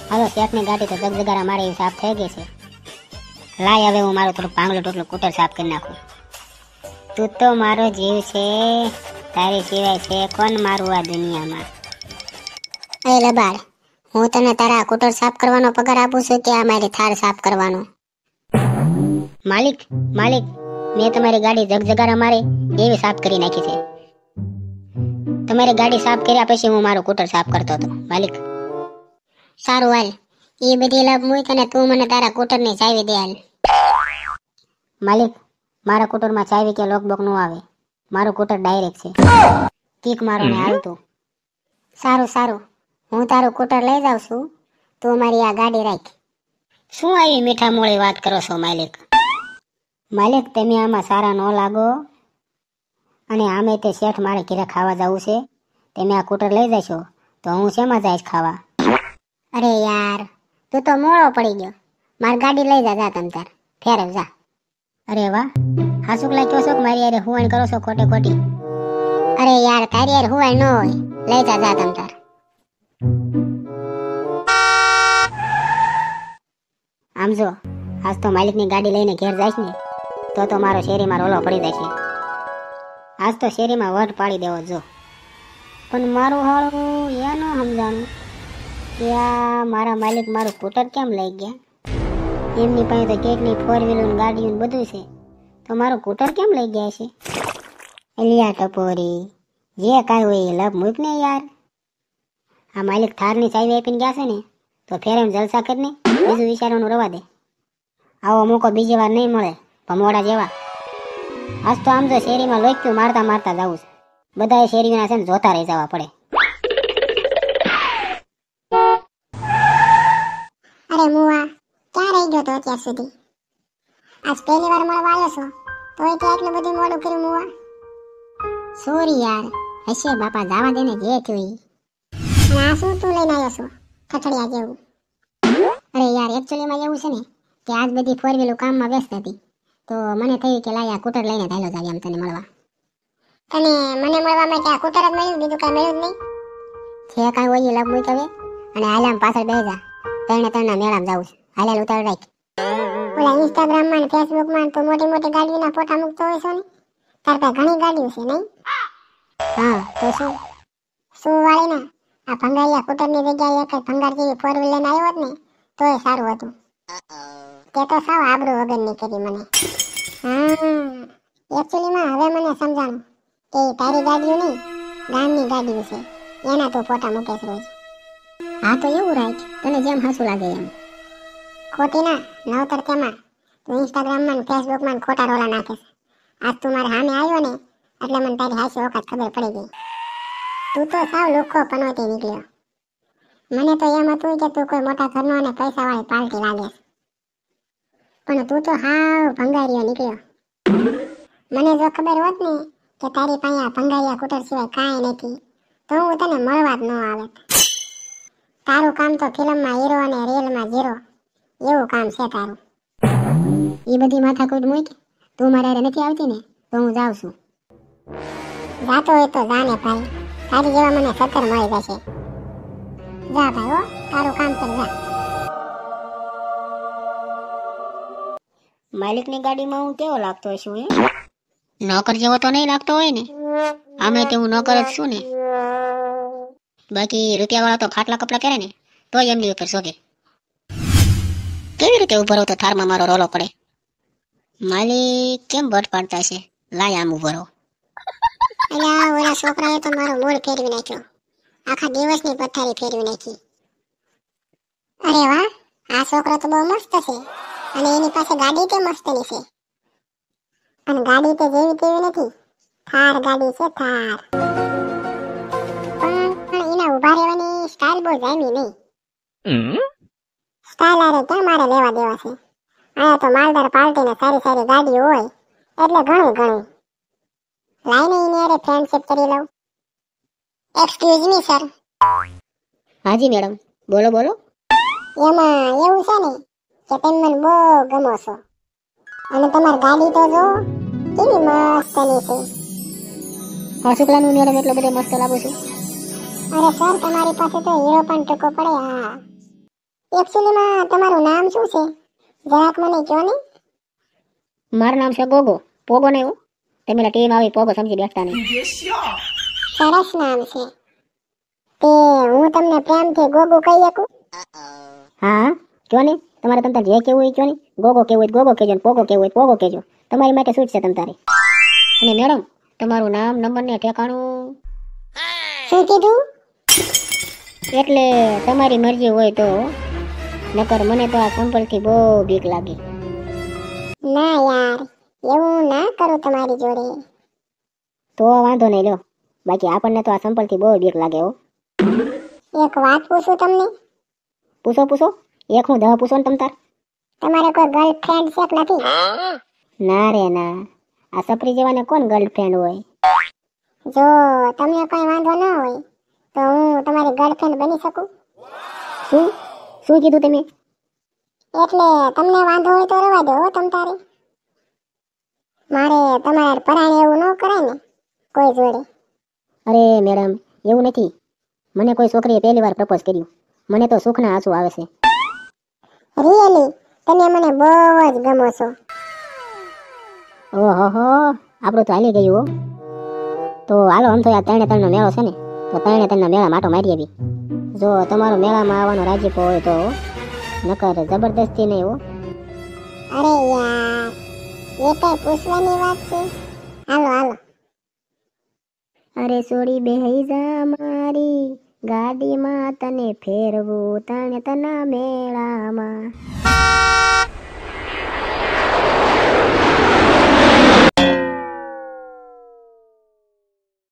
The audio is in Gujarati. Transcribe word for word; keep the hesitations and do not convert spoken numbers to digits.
હાલો શેઠની ગાડી તો જગજગારા મારે એવી સાફ થઈ ગઈ છે. લાય હવે હું મારું થોડું પાંગલું ટોટલું કૂટર સાફ કરી નાખું. તું તો મારો જીવ છે, તારી સિવાય છે કોણ મારું આ દુનિયામાં. એ લબાડ, હું તને તારા કૂટર સાફ કરવાનો પગાર આપું છું કે આ મારી થાર સાફ કરવાનો? માલિક માલિક મેં તમારી ગાડી જગજગારા મારે એવી સાફ કરી નાખી છે. તમારી ગાડી સાફ કર્યા પછી હું મારું કૂટર સાફ કરતો હતો માલિક. સારું હાલ, એ બધી લાભ મૂક અને તું મને તારા કૂટરની ચાવી દે હાલ. માલિક, મારા કૂટરમાં ચાવી કે લોકબોક નું આવે, મારું કૂટર ડાયરેક્ટ છે, કીક મારો ને હાલતું. સારું સારું, હું તારું કૂટર લઈ જાઉં છું, તું મારી આ ગાડી રાખ. શું આવી મીઠા મોળી વાત કરો છો માલિક? માલિક તમે આમાં સારા ન લાગો, અને આમે તે શેઠ મારે ઘરે ખાવા જવું છે, તમે આ કૂટર લઈ જશો તો હું શેમાં જઈશ ખાવા? અરે યાર, તું તો મોડો પડી ગયો, મારી ગાડી લઈ જા જા તમ તાર ફેરવ જા. અરે વાહ, હાસુકલા કહો છો કે મારી યાર હુવાણ કરો છો ખોટે ખોટી? અરે યાર તારી યાર હુવાણ ન હોય, લઈ જા જા તમ તાર. આમ જો, આજ તો માલિકની ગાડી લઈને ઘેર જાય ને તો તો મારો શેરીમાં રોલો પડી જાય છે. આજ તો શેરીમાં વટ પાડી દેવો જો. પણ મારું હાળું એ ન સમજાણું કે આ મારા માલિક મારું સ્કૂટર કેમ લઈ ગયા? એમની પાસે તો કેટલી ફોર વ્હીલર ગાડીઓ બધું છે, તો મારું સ્કૂટર કેમ લઈ ગયા છે? એલિયા ટપોરી, જે કાંઈ હોય એ લપ મૂક ને યાર. આ માલિક થારની ચાવી આપીને ગયા છે ને તો ફેર એમ જલસા કરીને બીજું વિચારવાનું રવા દે. આવો મોકો બીજી વાર નહીં મળે ભમોડા જેવા. આજ તો આમ તો શેરીમાં લોચ્યું મારતા મારતા જવું છે, બધા શેરીના છે ને જોતા રહી જવા પડે. અરે મુવા, ક્યાં રહી ગયો તો અત્યાર સુધી? આજ પહેલી વાર મળવા આવ્યો છો તોય તે એટલું બધું મોડું કર્યું મુવા? સોરી યાર, હશે બાપા જવા દે ને જે થયું ઈ. અને આ શું તું લઈને આવ્યો છો ખટડિયા જેવું? અરે યાર એકચ્યુઅલીમાં એવું છે ને કે આજ બધી ફોર વ્હીલર કામમાં વ્યસ્ત હતી, તો મને થયું કે લાય આ કૂટર લઈને ધાલો જાવી આમ તને મળવા. તને મને મળવા માટે આ કૂટર જ મળ્યું, બીજું કાંઈ મળ્યું જ નહીં? જે કાંઈ હોય એ લગ મૂક હવે, અને હાલામ પાછળ બેસી જા, ત્રણે ત્રણના મેળામાં જાવું છે, હાલેલ ઉતાર રાખ. ઓલા ઇન્સ્ટાગ્રામમાં ને ફેસબુકમાં તો મોટી મોટી ગાડીઓના ફોટા મૂકતો હોય છો ને, તાર પાસે ઘણી ગાડીઓ છે નહીં? હા તો શું? શું વાળી ના, આ ભંગારિયા કૂટરની જગ્યાએ એક જ ભંગાર જેવી ફોર વ્હીલર લઈને આવ્યો હોત ને તોય સારું હતું. તે તો સાવ આબરૂ વગરની કરી મને. હા એકચ્યુઅલીમાં હવે મને સમજાણું કે તારી ગાડીઓ નહીં, ગામની ગાડીઓ છે, એના તો ફોટા મૂકે છે રોજ. હા તો એવું રાખ, તને જેમ હાસું લાગે એમ. ખોટી ના નવતર તેમાં તું ઇન્સ્ટાગ્રામમાં ને ફેસબુકમાં ને ખોટા રોલા નાખે છે. આજ તું મારે સામે આવ્યો ને એટલે મને તારી હાસી વખત ખબર પડી ગઈ. તું તો સાવ લુખ્ખો પનોતી નીકળ્યો. મને તો એમ હતું કે તું કોઈ મોટા ઘરનો અને પૈસાવાળી પાર્ટી લાગે છે, પણ તું તો હાવ ભંગારીયો નીકળ્યો. મને જો ખબર હોત ને કે તારી પાસે આ ભંગારિયા કૂટર સિવાય કાંઈ નથી તો હું તને મળવા જ ન આવત. તારું કામ તો ફિલ્મમાં હીરો અને રીલમાં ઝીરો એવું કામ છે તારું. એ બધી માથાકૂટ મૂક, તું મારા હારે નથી આવતી ને તો હું જાઉં છું. જાતો હોય તો જા ને ભાઈ, તારી જેવા મને સત્તર મળી જશે. જા ભાઈ હો, તારું કામ કર જા. માલિકની ગાડીમાં હું કેવો લાગતો છું? એ નોકર જેવો તો નહીં લાગતો હોય ને? આમે તે હું નોકર જ છું ને. બાકી રૂપિયા વાળા તો ખાટલા કપડા કરે ને તો એમની ઉપર શોધે. કેવી રીતે ઉભો રહો તો થારમાં મારો રોલો પડે? માલિક કેમ બટ પાડતા છે? લાય આમ ઉભો રહો. અલ્યા ઓલા છોકરાએ તો મારો મૂડ ફેરવી નાખ્યો, આખા દિવસની પથારી ફેરવી નાખી. અરે વાહ, આ છોકરો તો બહુ મસ્ત છે, અને એની પાસે ગાડી તે મસ્તની છે. અને ગાડી તે જેવી તેવી નથી, થાર ગાડી છે થાર. પણ એના ઉભા રહેવાની સ્ટાઇલ બહુ જામી નહીં. સ્ટાઇલ આરે ક્યાં મારે લેવા દેવા છે? અહીંયા તો માલદાર પાર્ટીને સારી સારી ગાડીઓ હોય એટલે ઘણું ઘણું. લાઈને એની અરે ફ્રેન્ડશિપ કરી લઉં. Excuse me sir. હાજી મેડમ, બોલો બોલો. એમાં એવું છે ને કે તમે મને બહુ ગમો છો, અને તમારી ગાડી તો જો કેવી મસ્તની છે. હા શુક્લાનું મેડમ એટલો બધો મસ્ત લાગુ છું? અરે સર તમારી પાસે તો હીરો પણ ટૂંકો પડે. હા એકચ્યુઅલીમાં તમારું નામ શું છે જરાક મને કહો ને. મારું નામ છે ગોગો. પોગો નહીં હો. તમે પેલા ટીમ આવી પોગો સમજી બેઠતા નહીં. સરસ નામ છે. તે હું તમને પ્રેમથી ગોગો કહી શકું? હા હા કયો ને. તમારે તમતાર જે કેવું હોય કયો ને. ગોગો કેવું હોય ગોગો કહેજો ને પોગો કેવું હોય પોગો કહેજો. તમારી માટે શું છે તમતારે. અને મેડમ તમારું નામ નંબર ને ઠેકાણું. શું કીધું? એટલે તમારી મરજી હોય તો. નકર મને તો આ સંપલથી બહુ બીક લાગી. ના યાર, એવું ના કરું તમારી જોડે. તો વાંધો નહીં લ્યો. બાકી આપણને તો આ સંપલથી બહુ બીક લાગે હો. એક વાત પૂછું તમને? પૂછો પૂછો. એક હું દહ પૂછો ને તમતાર. તમારે કોઈ ગર્લફ્રેન્ડ છે કે નથી? ના રે ના. આ સપરી જેવાને કોણ ગર્લફ્રેન્ડ હોય. જો તમને કોઈ વાંધો ન હોય તો હું તમારી ગર્લફ્રેન્ડ બની શકું? શું શું કીધું તમે? એટલે તમને વાંધો હોય તો રવા દો હો તમ તારે. મારે તમારે પરાણે એવું ન કરાય ને કોઈ જોડે. અરે મેડમ એવું નથી. મને કોઈ છોકરીએ પહેલી વાર પ્રપોઝ કર્યું. મને તો સુખના આંસુ આવે છે. રિયલી તમે મને બહુ જ ગમો છો. ઓહો હો આપણું તો હાલી ગયું હો. તો હાલો આમ તો આ ત્રણે ત્રણનો મેળો છે ને તો ત્રણે ત્રણના મેળા માટો મારી આવી. જો તમારો મેળામાં આવવાનો રાજીપો હોય તો નકર જબરદસ્તી નહીં હો. અરે યાર એ કઈ પૂછવાની વાત છે. હાલો હાલો. અરે સોડી બેહી જા મારી ગાડીમાં તને ફેરવું તને તના મેળામાં.